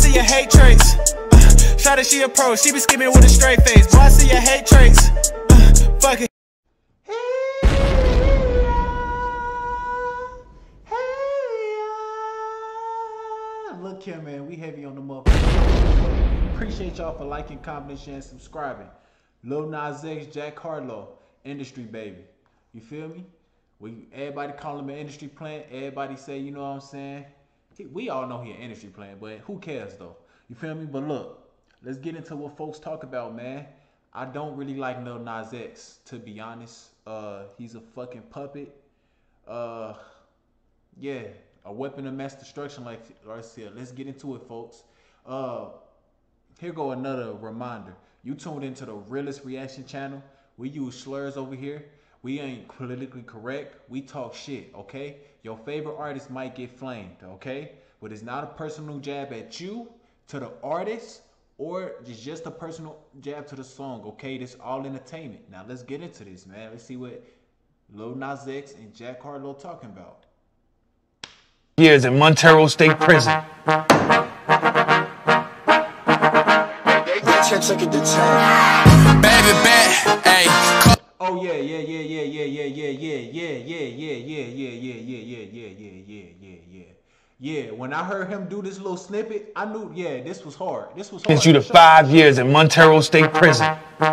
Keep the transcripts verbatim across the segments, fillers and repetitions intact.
see your hate traits. Uh, Shot she a pro, she be skimming with a straight face. Boy, I see your hate traits. Uh, fuck it. Look here, man, we heavy on the motherfucker. Appreciate y'all for liking, commenting, sharing, subscribing. Lil Nas X, Jack Harlow, industry baby. You feel me? We everybody call him an industry plant. Everybody say, you know what I'm saying? He, we all know he an industry plant, but who cares though? You feel me? But look, let's get into what folks talk about, man. I don't really like Lil Nas X, to be honest. Uh, he's a fucking puppet. Uh, yeah. A weapon of mass destruction, like I said. Let's get into it, folks. Uh, here go another reminder. You tuned into the Realest Reaction channel. We use slurs over here. We ain't politically correct. We talk shit, okay? Your favorite artist might get flamed, okay? But it's not a personal jab at you, to the artist, or it's just a personal jab to the song, okay? This all entertainment. Now let's get into this, man. Let's see what Lil Nas X and Jack Harlow talking about. Years in Montero State Prison. Baby bet, hey. Oh yeah, yeah, yeah, yeah, yeah, yeah, yeah, yeah, yeah, yeah, yeah, yeah, yeah, yeah, yeah, yeah, yeah, yeah, yeah, yeah. Yeah, when I heard him do this little snippet, I knew, yeah, this was hard. This was hard. Since you to five years in Montero State Prison.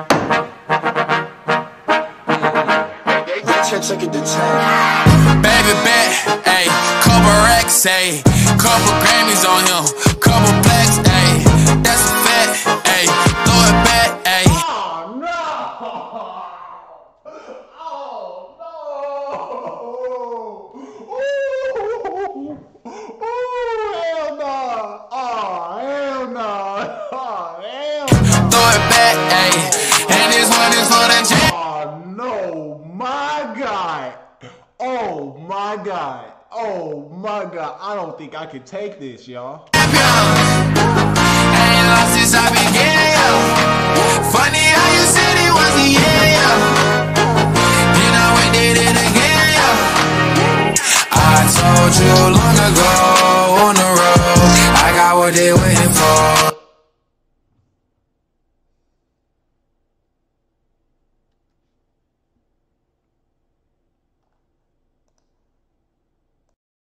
Baby bet, ayy, couple racks, ayy, couple Grammys on him, couple blacks, ayy, that's a fact, ayy, throw it back, ayy. Oh no! Oh no! Ooh, ooh, hell no! Oh hell no! Oh hell no! Throw it back, ayy, and this one is for the jam. Oh no, my God! Oh my God! Oh my God! I don't think I can take this, y'all. I ain't lost since I began. Funny how you said it was the yeah. Then I went did it again. I told you long ago on the road, I got what they waiting for.